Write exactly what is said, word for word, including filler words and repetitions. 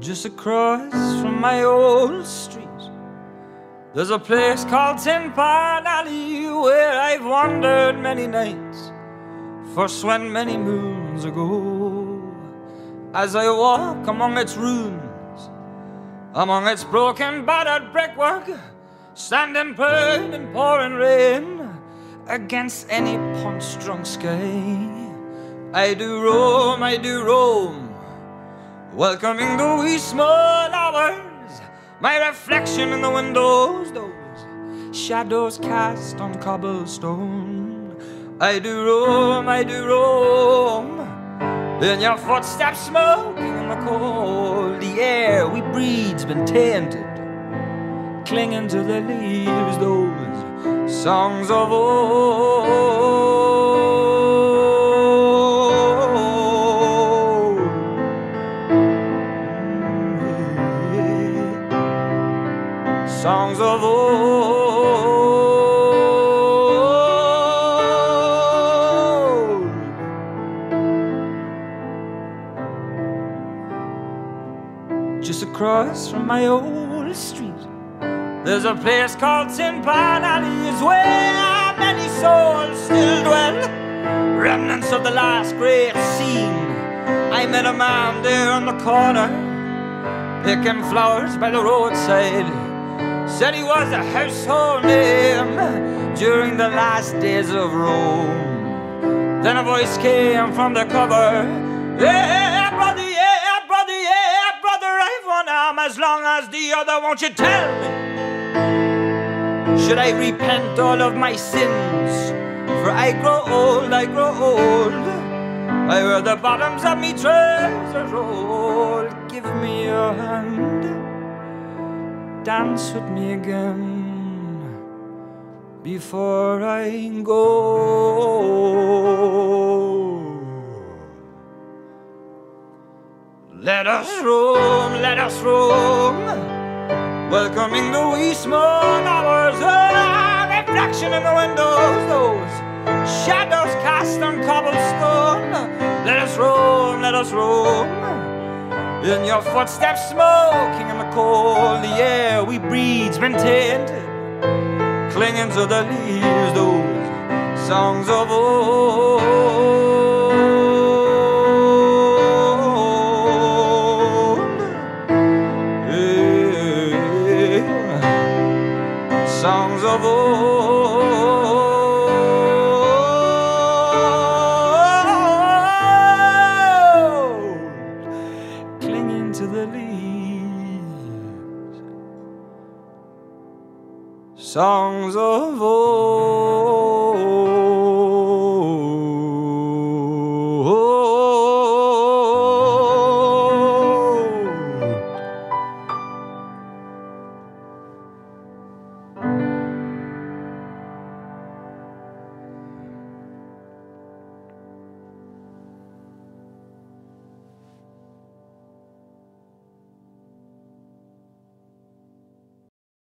Just across from my old street, there's a place called Tin Pan Alley, where I've wandered many nights, first when many moons ago. As I walk among its ruins, among its broken, battered brickwork, standing pale in pouring rain, against any punch-drunk sky, I do roam, I do roam, welcoming the wee small hours, my reflection in the windows, those shadows cast on cobblestone. I do roam, I do roam, in your footsteps smoking in the cold. The air we breathe's been tainted, clinging to the leaves, those songs of old. Songs of old. Just across from my old street, there's a place called Tin Pan Alley, where many souls still dwell, remnants of the last great scene. I met a man there on the corner, picking flowers by the roadside. Said he was a household name during the last days of Rome. Then a voice came from the cover, "Yeah, brother, yeah, brother, yeah, brother, I've one arm as long as the other. Won't you tell me, should I repent all of my sins? For I grow old, I grow old. I wear the bottoms of me trousers roll. Give me your hand, dance with me again before I go. Let us roam, let us roam, welcoming the wee small hours, a reflection in the windows, those shadows cast on cobblestone. Let us roam, let us roam, in your footsteps smoking in the cold. The air we breathe's been tainted, clinging to the leaves, those songs of old. Yeah. Songs of old, clinging to the leaves, songs of old.